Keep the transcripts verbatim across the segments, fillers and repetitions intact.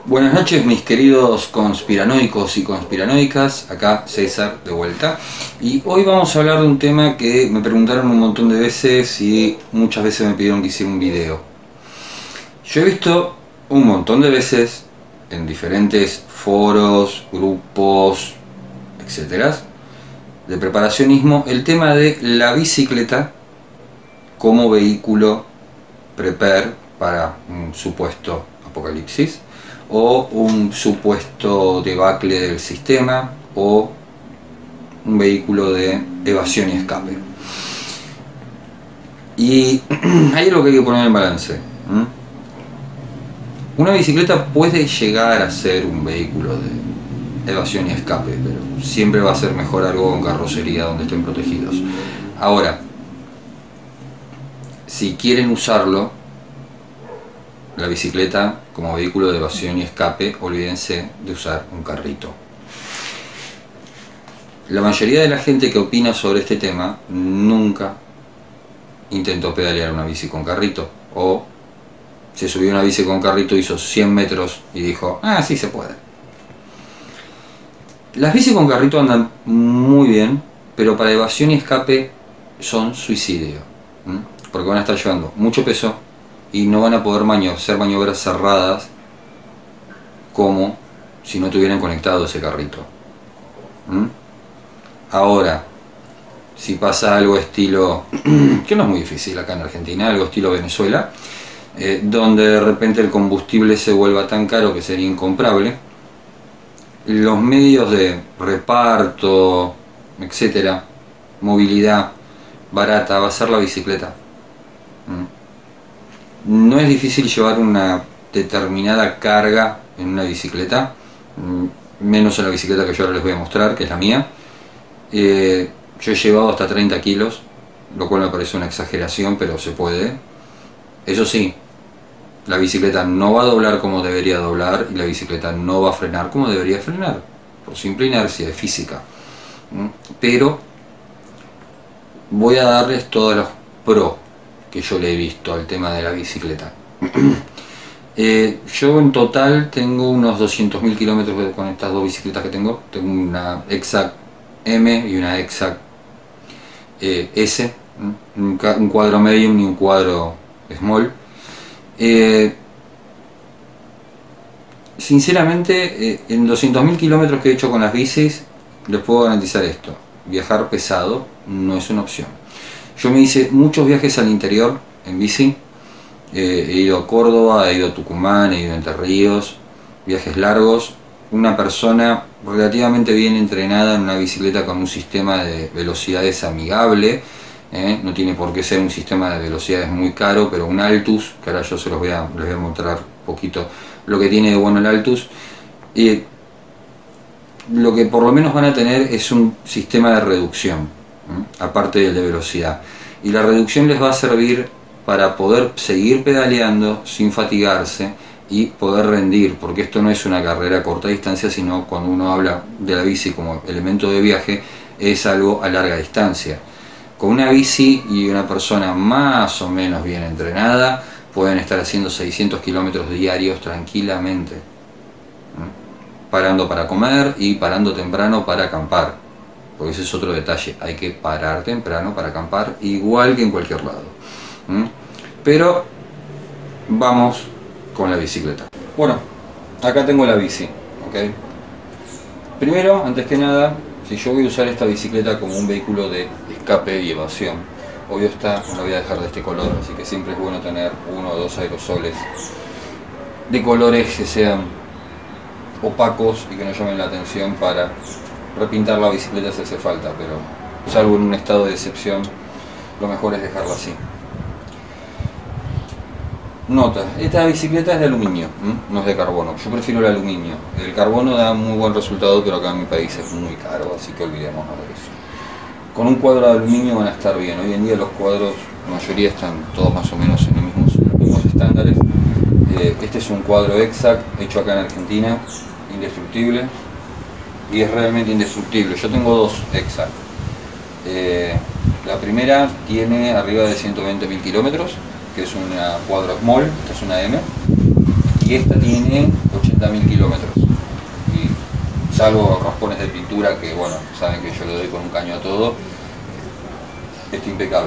Buenas noches mis queridos conspiranoicos y conspiranoicas, acá César de vuelta, y hoy vamos a hablar de un tema que me preguntaron un montón de veces y muchas veces me pidieron que hiciera un video. Yo he visto un montón de veces en diferentes foros, grupos, etcétera, de preparacionismo, el tema de la bicicleta como vehículo prepar para un supuesto apocalipsis o un supuesto debacle del sistema o un vehículo de evasión y escape. Y ahí es lo que hay que poner en balance. ¿Mm? Una bicicleta puede llegar a ser un vehículo de evasión y escape, pero siempre va a ser mejor algo con carrocería donde estén protegidos. Ahora, si quieren usarlo, la bicicleta como vehículo de evasión y escape, olvídense de usar un carrito. La mayoría de la gente que opina sobre este tema nunca intentó pedalear una bici con carrito, o se subió una bici con carrito, hizo cien metros y dijo, ah, sí se puede. Las bicis con carrito andan muy bien, pero para evasión y escape son suicidio, ¿m? porque van a estar llevando mucho peso y no van a poder mani- hacer maniobras cerradas como si no tuvieran conectado ese carrito. ¿Mm? Ahora, si pasa algo estilo, que no es muy difícil acá en Argentina, algo estilo Venezuela, eh, donde de repente el combustible se vuelva tan caro que sería incomprable, los medios de reparto, etcétera, movilidad barata va a ser la bicicleta. ¿Mm? No es difícil llevar una determinada carga en una bicicleta, menos en la bicicleta que yo ahora les voy a mostrar, que es la mía. Eh, yo he llevado hasta treinta kilos, lo cual me parece una exageración, pero se puede. Eso sí, la bicicleta no va a doblar como debería doblar y la bicicleta no va a frenar como debería frenar, por simple inercia de física. Pero voy a darles todos los pros que yo le he visto al tema de la bicicleta. eh, yo en total tengo unos doscientos mil kilómetros con estas dos bicicletas que tengo. Tengo una Exact M y una Exact eh, S, un, un cuadro medium y un cuadro small. Eh, sinceramente, eh, en doscientos mil kilómetros que he hecho con las bicis, les puedo garantizar esto: viajar pesado no es una opción. Yo me hice muchos viajes al interior en bici, eh, he ido a Córdoba, he ido a Tucumán, he ido a Entre Ríos, viajes largos. Una persona relativamente bien entrenada en una bicicleta con un sistema de velocidades amigable, eh, no tiene por qué ser un sistema de velocidades muy caro, pero un Altus, que ahora yo se los voy a, les voy a mostrar un poquito lo que tiene de bueno el Altus. Eh, lo que por lo menos van a tener es un sistema de reducción, aparte del de velocidad, y la reducción les va a servir para poder seguir pedaleando sin fatigarse y poder rendir, porque esto no es una carrera a corta distancia, sino cuando uno habla de la bici como elemento de viaje, es algo a larga distancia. Con una bici y una persona más o menos bien entrenada pueden estar haciendo seiscientos kilómetros diarios tranquilamente, parando para comer y parando temprano para acampar. Porque ese es otro detalle, hay que parar temprano para acampar, igual que en cualquier lado. ¿Mm? Pero vamos con la bicicleta. Bueno, acá tengo la bici, ¿ok? Primero, antes que nada, si yo voy a usar esta bicicleta como un vehículo de escape y evasión, obvio está, no la voy a dejar de este color, así que siempre es bueno tener uno o dos aerosoles de colores que sean opacos y que no llamen la atención para repintar la bicicleta si hace falta, pero salvo en un estado de excepción, lo mejor es dejarla así. Nota, esta bicicleta es de aluminio, ¿m? no es de carbono. Yo prefiero el aluminio. El carbono da muy buen resultado, pero acá en mi país es muy caro, así que olvidémonos de eso. Con un cuadro de aluminio van a estar bien. Hoy en día los cuadros, la mayoría están todos más o menos en los mismos, los mismos estándares. Eh, este es un cuadro Exact, hecho acá en Argentina, indestructible. Y es realmente indestructible. Yo tengo dos Exact. Eh, la primera tiene arriba de ciento veinte mil kilómetros, que es una cuadro small, esta es una M. y esta tiene ochenta mil kilómetros. Y salvo raspones de pintura que, bueno, saben que yo le doy con un caño a todo, está impecable.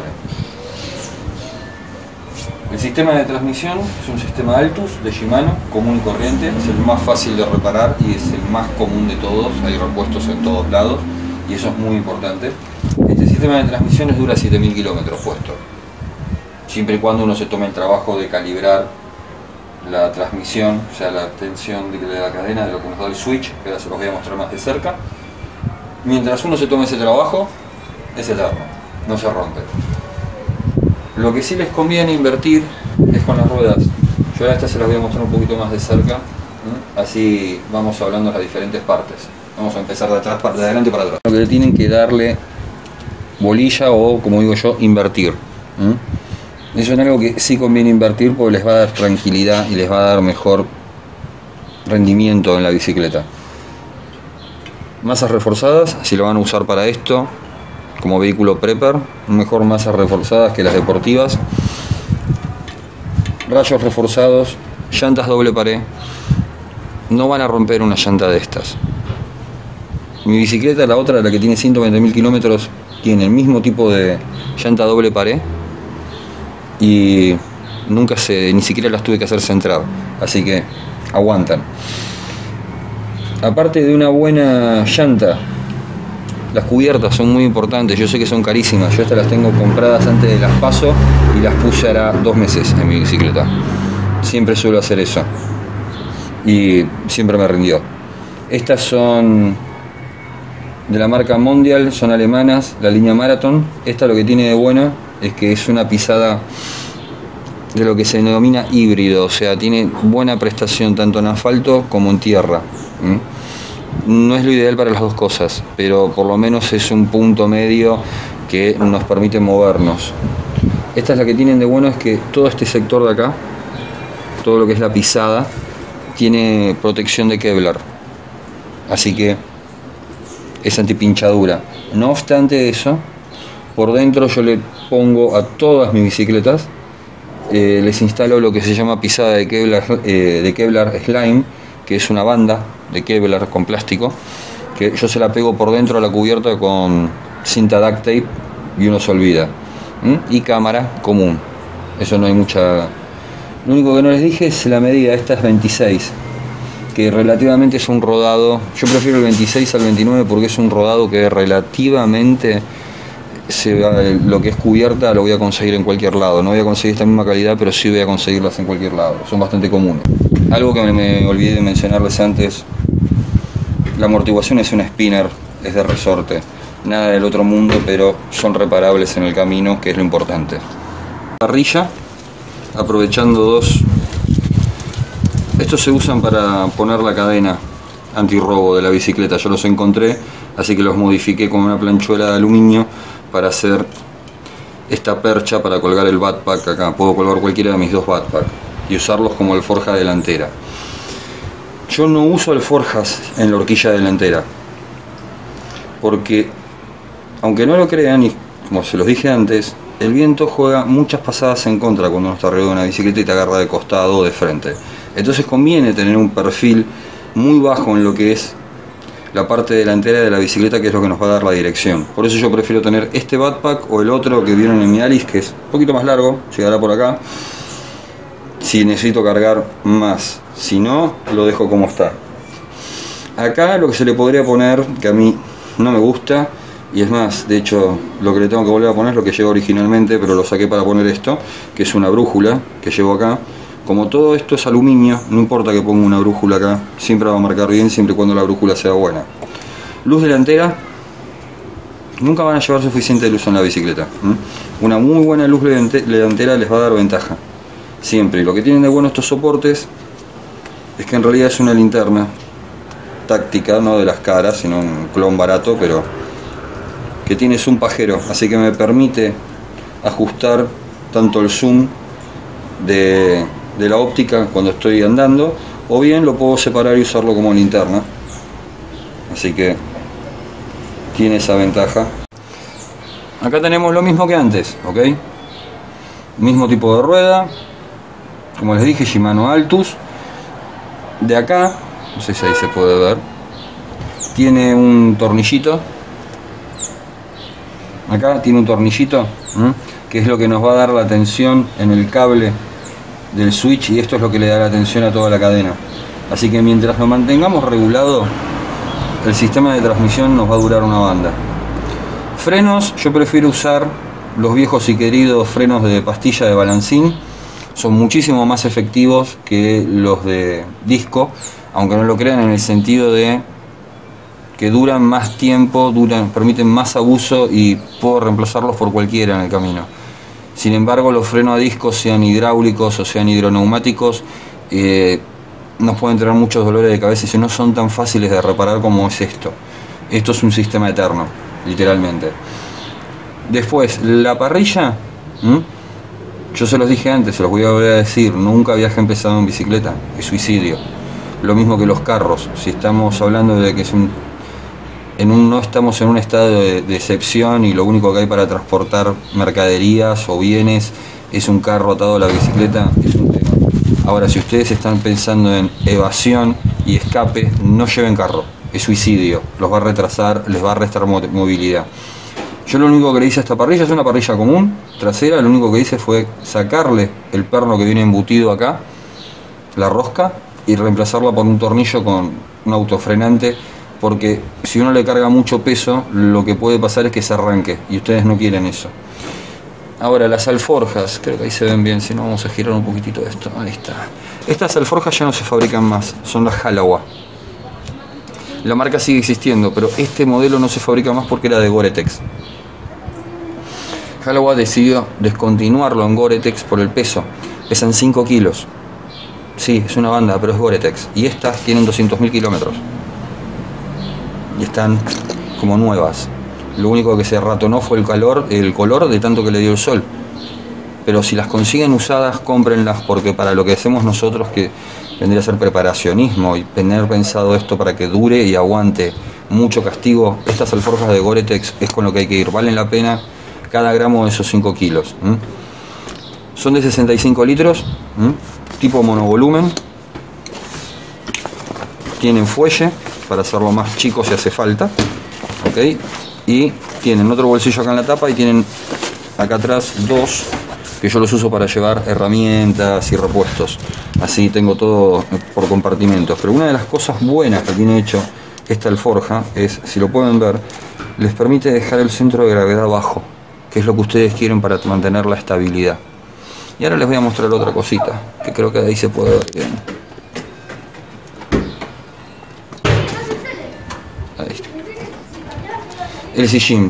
El sistema de transmisión es un sistema Altus de Shimano, común y corriente, es el más fácil de reparar y es el más común de todos, hay repuestos en todos lados y eso es muy importante. Este sistema de transmisiones dura siete mil kilómetros puesto, siempre y cuando uno se tome el trabajo de calibrar la transmisión, o sea la tensión de la cadena de lo que nos da el switch, que ahora se los voy a mostrar más de cerca. Mientras uno se tome ese trabajo, es eterno, no se rompe. Lo que sí les conviene invertir es con las ruedas. Yo ahora estas se las voy a mostrar un poquito más de cerca, ¿eh? Así vamos hablando de las diferentes partes. Vamos a empezar de atrás, de adelante para atrás. Lo que tienen que darle bolilla o, como digo yo, invertir. ¿eh? Eso es algo que sí conviene invertir porque les va a dar tranquilidad y les va a dar mejor rendimiento en la bicicleta. Masas reforzadas, si lo van a usar para esto, como vehículo prepper, mejor masas reforzadas que las deportivas. Rayos reforzados, llantas doble pared. No van a romper una llanta de estas. Mi bicicleta, la otra, la que tiene ciento veinte mil kilómetros, tiene el mismo tipo de llanta doble pared y nunca se, ni siquiera las tuve que hacer centrar, así que aguantan. Aparte de una buena llanta, las cubiertas son muy importantes. Yo sé que son carísimas, yo estas las tengo compradas antes de las paso y las puse hará dos meses en mi bicicleta. Siempre suelo hacer eso y siempre me rindió. Estas son de la marca Mondial, son alemanas, la línea Marathon. Esta lo que tiene de bueno es que es una pisada de lo que se denomina híbrido, o sea, tiene buena prestación tanto en asfalto como en tierra. ¿Mm? No es lo ideal para las dos cosas, pero por lo menos es un punto medio que nos permite movernos. Esta es la que tienen de bueno, es que todo este sector de acá, todo lo que es la pisada, tiene protección de Kevlar, así que es antipinchadura. No obstante eso, por dentro yo le pongo a todas mis bicicletas, eh, les instalo lo que se llama pisada de Kevlar, eh, de Kevlar Slime, que es una banda de Kevlar con plástico, que yo se la pego por dentro a la cubierta con cinta duct tape y uno se olvida. ¿Mm? Y cámara común, eso no hay mucha. Lo único que no les dije es la medida. Esta es veintiséis, que relativamente es un rodado, yo prefiero el veintiséis al veintinueve porque es un rodado que relativamente se va, lo que es cubierta lo voy a conseguir en cualquier lado. No voy a conseguir esta misma calidad, pero sí voy a conseguirlas en cualquier lado, son bastante comunes. Algo que me, me olvidé de mencionarles antes, la amortiguación es un spinner, es de resorte, nada del otro mundo, pero son reparables en el camino, que es lo importante. Parrilla, aprovechando dos, estos se usan para poner la cadena antirrobo de la bicicleta, yo los encontré, así que los modifiqué con una planchuela de aluminio para hacer esta percha para colgar el backpack acá. Puedo colgar cualquiera de mis dos backpacks y usarlos como alforja delantera. Yo no uso alforjas en la horquilla delantera porque, aunque no lo crean, y como se los dije antes, el viento juega muchas pasadas en contra cuando uno está arriba de una bicicleta y te agarra de costado o de frente. Entonces conviene tener un perfil muy bajo en lo que es la parte delantera de la bicicleta, que es lo que nos va a dar la dirección. Por eso yo prefiero tener este backpack o el otro que vieron en mi Alice, que es un poquito más largo, llegará por acá, si necesito cargar más. Si no, lo dejo como está. Acá lo que se le podría poner, que a mí no me gusta, y es más, de hecho lo que le tengo que volver a poner es lo que llevo originalmente, pero lo saqué para poner esto, que es una brújula que llevo acá. Como todo esto es aluminio, no importa que ponga una brújula acá, siempre va a marcar bien, siempre y cuando la brújula sea buena. Luz delantera, nunca van a llevar suficiente luz en la bicicleta. ¿Mm? Una muy buena luz delantera les va a dar ventaja, siempre. Y lo que tienen de bueno estos soportes es que en realidad es una linterna táctica, no de las caras, sino un clon barato, pero que tiene zoom pajero, así que me permite ajustar tanto el zoom de, de la óptica cuando estoy andando, o bien lo puedo separar y usarlo como linterna, así que tiene esa ventaja. Acá tenemos lo mismo que antes, ¿ok? Mismo tipo de rueda, como les dije, Shimano Altus, de acá, no sé si ahí se puede ver, tiene un tornillito. Acá tiene un tornillito, ¿eh? que es lo que nos va a dar la tensión en el cable del switch, y esto es lo que le da la tensión a toda la cadena. Así que mientras lo mantengamos regulado, el sistema de transmisión nos va a durar una banda. Frenos, yo prefiero usar los viejos y queridos frenos de pastilla de balancín. Son muchísimo más efectivos que los de disco, aunque no lo crean, en el sentido de que duran más tiempo, duran, permiten más abuso y puedo reemplazarlos por cualquiera en el camino. Sin embargo, los frenos a disco, sean hidráulicos o sean hidroneumáticos, eh, nos pueden tener muchos dolores de cabeza y no son tan fáciles de reparar como es esto. Esto es un sistema eterno, literalmente. Después, la parrilla, ¿m? Yo se los dije antes, se los voy a volver a decir, nunca viaje empezado en bicicleta, es suicidio. Lo mismo que los carros, si estamos hablando de que es un, en un, no estamos en un estado de, de excepción y lo único que hay para transportar mercaderías o bienes es un carro atado a la bicicleta, es un tema. Ahora, si ustedes están pensando en evasión y escape, no lleven carro, es suicidio, los va a retrasar, les va a restar movilidad. Yo lo único que le hice a esta parrilla es una parrilla común, trasera, lo único que hice fue sacarle el perno que viene embutido acá, la rosca, y reemplazarla por un tornillo con un autofrenante, porque si uno le carga mucho peso, lo que puede pasar es que se arranque, y ustedes no quieren eso. Ahora, las alforjas, creo que ahí se ven bien, si no vamos a girar un poquitito esto, ahí está. Estas alforjas ya no se fabrican más, son las Halawa. La marca sigue existiendo, pero este modelo no se fabrica más porque era de Gore-Tex. Halawa decidió descontinuarlo en Gore-Tex por el peso, pesan cinco kilos. Sí, es una banda, pero es Gore-Tex. Y estas tienen doscientos mil kilómetros. Y están como nuevas. Lo único que se ratonó fue el calor, el color de tanto que le dio el sol. Pero si las consiguen usadas, cómprenlas, porque para lo que hacemos nosotros, que vendría a ser preparacionismo y tener pensado esto para que dure y aguante mucho castigo, estas alforjas de Gore-Tex es con lo que hay que ir. Valen la pena cada gramo de esos cinco kilos. ¿Mm? Son de sesenta y cinco litros, ¿Mm? tipo monovolumen. Tienen fuelle para hacerlo más chico si hace falta. ¿Okay? Y tienen otro bolsillo acá en la tapa y tienen acá atrás dos que yo los uso para llevar herramientas y repuestos. Así tengo todo por compartimentos. Pero una de las cosas buenas que tiene hecho esta alforja es, si lo pueden ver, les permite dejar el centro de gravedad bajo, que es lo que ustedes quieren para mantener la estabilidad. Y ahora les voy a mostrar otra cosita, que creo que de ahí se puede ver bien. Ahí está. El sillín.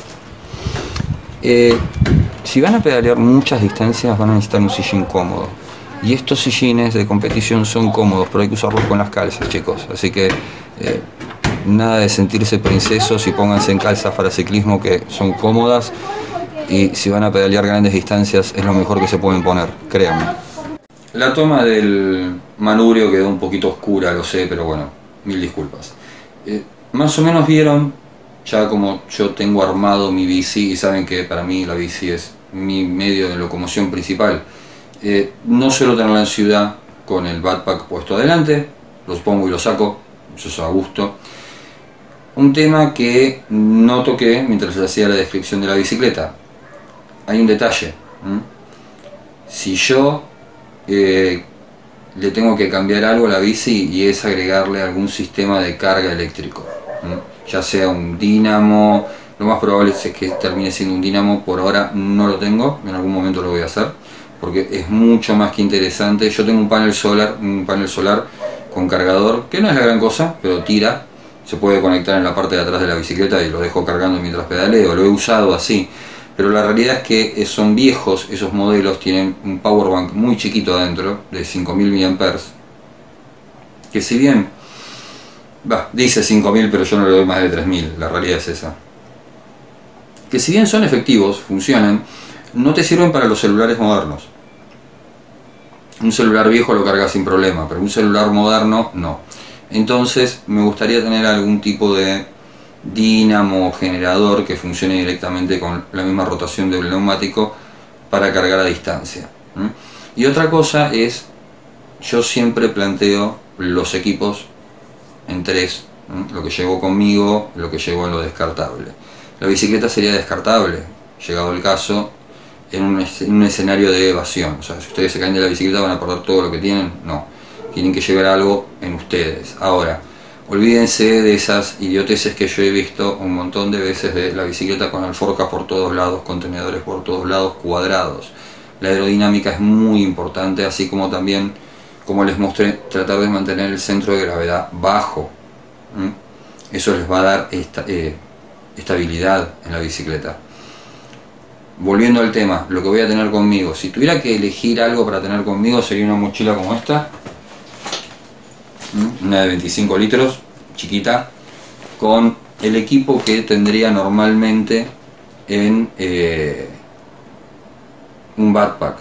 Eh, si van a pedalear muchas distancias, van a necesitar un sillín cómodo. Y estos sillines de competición son cómodos, pero hay que usarlos con las calzas, chicos. Así que eh, nada de sentirse princesos y pónganse en calzas para ciclismo, que son cómodas. Y si van a pedalear grandes distancias, es lo mejor que se pueden poner, créanme. La toma del manubrio quedó un poquito oscura, lo sé, pero bueno, mil disculpas. Eh, más o menos vieron ya como yo tengo armado mi bici, y saben que para mí la bici es mi medio de locomoción principal. Eh, no suelo tenerla en ciudad con el backpack puesto adelante, los pongo y los saco, eso es a gusto. Un tema que no toqué mientras hacía la descripción de la bicicleta. Hay un detalle. ¿Mm? Si yo eh, le tengo que cambiar algo a la bici, y es agregarle algún sistema de carga eléctrico, ¿Mm? ya sea un dínamo, lo más probable es que termine siendo un dínamo. Por ahora no lo tengo, en algún momento lo voy a hacer, porque es mucho más que interesante. Yo tengo un panel solar, un panel solar con cargador, que no es la gran cosa, pero tira, se puede conectar en la parte de atrás de la bicicleta y lo dejo cargando mientras pedaleo. Lo he usado así. Pero la realidad es que son viejos esos modelos, tienen un powerbank muy chiquito adentro, de cinco mil miliamperios hora, que si bien, bah, dice cinco mil, pero yo no le doy más de tres mil, la realidad es esa. Que si bien son efectivos, funcionan, no te sirven para los celulares modernos. Un celular viejo lo carga sin problema, pero un celular moderno no. Entonces me gustaría tener algún tipo de dínamo o generador que funcione directamente con la misma rotación del neumático para cargar a distancia. ¿Mm? Y otra cosa es, yo siempre planteo los equipos en tres, ¿m? Lo que llevo conmigo, lo que llevo en lo descartable. La bicicleta sería descartable, llegado el caso, en un, en un escenario de evasión. O sea, si ustedes se caen de la bicicleta van a perder todo lo que tienen, no. Tienen que llevar algo en ustedes. Ahora, olvídense de esas idioteces que yo he visto un montón de veces de la bicicleta con alforjas por todos lados, contenedores por todos lados, cuadrados. La aerodinámica es muy importante, así como también, como les mostré, tratar de mantener el centro de gravedad bajo. ¿Mm? Eso les va a dar esta, eh, estabilidad en la bicicleta. Volviendo al tema, lo que voy a tener conmigo, si tuviera que elegir algo para tener conmigo, sería una mochila como esta, una de veinticinco litros, chiquita, con el equipo que tendría normalmente en eh, un backpack,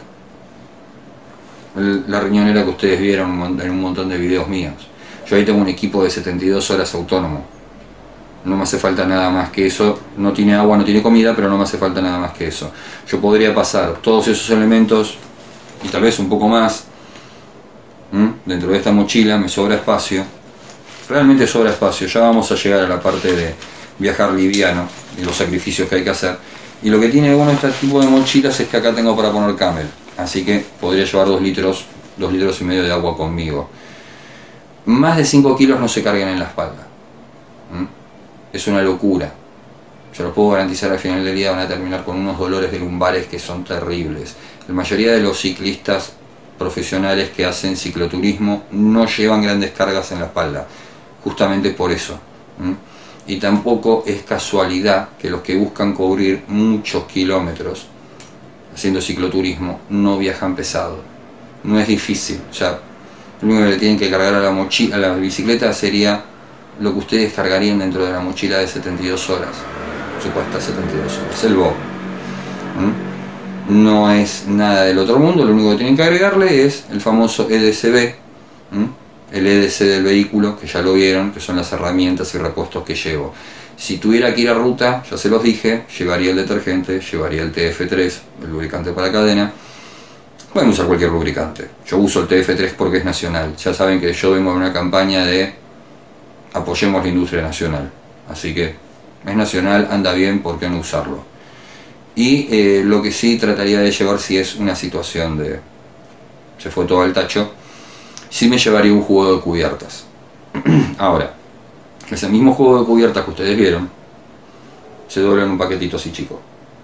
la riñonera que ustedes vieron en un montón de videos míos. Yo ahí tengo un equipo de setenta y dos horas autónomo, no me hace falta nada más que eso. No tiene agua, no tiene comida, pero no me hace falta nada más que eso. Yo podría pasar todos esos elementos y tal vez un poco más ¿Mm? dentro de esta mochila. Me sobra espacio, realmente sobra espacio. Ya vamos a llegar a la parte de viajar liviano y los sacrificios que hay que hacer. Y lo que tiene bueno este tipo de mochilas es que acá tengo para poner camel, así que podría llevar dos litros, dos litros y medio de agua conmigo. Más de cinco kilos no se cargan en la espalda. ¿Mm? Es una locura. Yo los puedo garantizar, al final del día van a terminar con unos dolores de lumbares que son terribles. La mayoría de los ciclistas profesionales que hacen cicloturismo no llevan grandes cargas en la espalda, justamente por eso. ¿Mm? Y tampoco es casualidad que los que buscan cubrir muchos kilómetros haciendo cicloturismo no viajan pesado. No es difícil. O sea, lo único que le tienen que cargar a la mochila, a la bicicleta, sería lo que ustedes cargarían dentro de la mochila de setenta y dos horas, supuestas setenta y dos horas, el B O. ¿Mm? No es nada del otro mundo. Lo único que tienen que agregarle es el famoso E D C B, ¿Mm? el E D C del vehículo, que ya lo vieron, que son las herramientas y repuestos que llevo. Si tuviera que ir a ruta, ya se los dije, llevaría el detergente, llevaría el T F tres, el lubricante para cadena. Pueden usar cualquier lubricante. Yo uso el T F tres porque es nacional. Ya saben que yo vengo de una campaña de apoyemos la industria nacional, así que es nacional, anda bien, ¿por qué no usarlo? Y eh, lo que sí trataría de llevar, si es una situación de se fue todo al tacho, sí me llevaría un juego de cubiertas. Ahora, ese mismo juego de cubiertas que ustedes vieron se dobla en un paquetito así chico.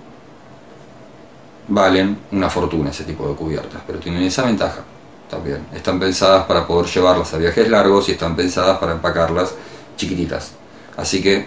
Valen una fortuna ese tipo de cubiertas, pero tienen esa ventaja también. Están pensadas para poder llevarlas a viajes largos y están pensadas para empacarlas chiquititas. Así que,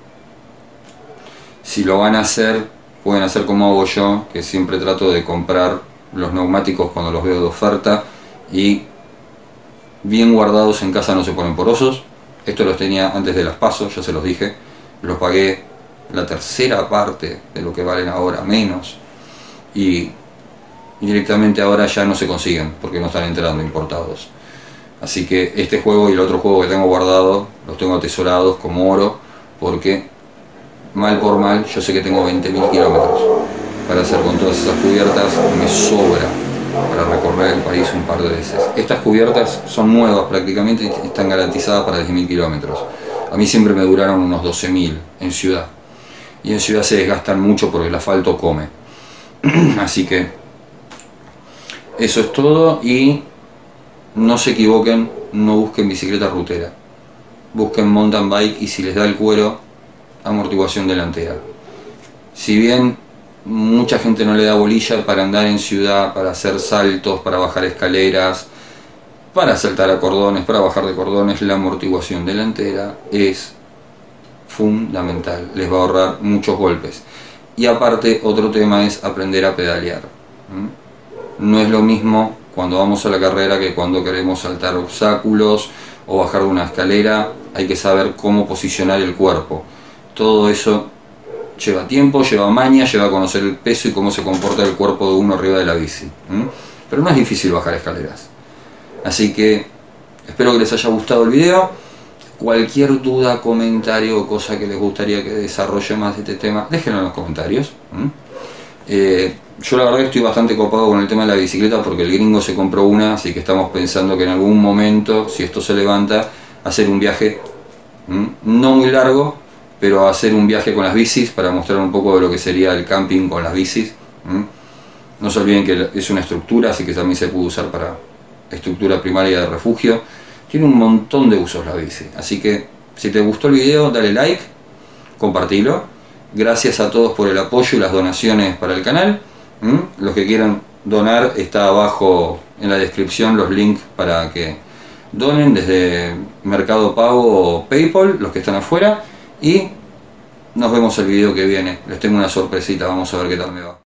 si lo van a hacer, pueden hacer como hago yo, que siempre trato de comprar los neumáticos cuando los veo de oferta y bien guardados en casa, no se ponen porosos. Esto los tenía antes de las pasos, ya se los dije. Los pagué la tercera parte de lo que valen ahora, menos. Y directamente ahora ya no se consiguen porque no están entrando importados. Así que este juego y el otro juego que tengo guardado los tengo atesorados como oro, porque mal por mal yo sé que tengo veinte mil kilómetros para hacer con todas esas cubiertas. Me sobra para recorrer el país un par de veces. Estas cubiertas son nuevas prácticamente y están garantizadas para diez mil kilómetros. A mí siempre me duraron unos doce mil en ciudad, y en ciudad se desgastan mucho porque el asfalto come. Así que eso es todo, y no se equivoquen, no busquen bicicleta rutera, busquen mountain bike, y si les da el cuero, amortiguación delantera. Si bien mucha gente no le da bolilla para andar en ciudad, para hacer saltos, para bajar escaleras, para saltar a cordones, para bajar de cordones, la amortiguación delantera es fundamental, les va a ahorrar muchos golpes. Y aparte, otro tema es aprender a pedalear. ¿Mm? No es lo mismo cuando vamos a la carrera que cuando queremos saltar obstáculos o bajar de una escalera. Hay que saber cómo posicionar el cuerpo. Todo eso lleva tiempo, lleva maña, lleva a conocer el peso y cómo se comporta el cuerpo de uno arriba de la bici. ¿Mm? Pero no es difícil bajar escaleras. Así que espero que les haya gustado el video. Cualquier duda, comentario o cosa que les gustaría que desarrolle más de este tema, déjenlo en los comentarios. ¿Mm? Eh, yo la verdad estoy bastante copado con el tema de la bicicleta porque el gringo se compró una, así que estamos pensando que en algún momento, si esto se levanta, hacer un viaje, ¿m? no muy largo, pero hacer un viaje con las bicis para mostrar un poco de lo que sería el camping con las bicis. ¿M? No se olviden que es una estructura, así que también se puede usar para estructura primaria de refugio. Tiene un montón de usos la bici, así que si te gustó el video dale like, compartilo. Gracias a todos por el apoyo y las donaciones para el canal. ¿Mm? Los que quieran donar, está abajo en la descripción los links para que donen desde Mercado Pago o PayPal, los que están afuera. Y nos vemos el video que viene. Les tengo una sorpresita, vamos a ver qué tal me va.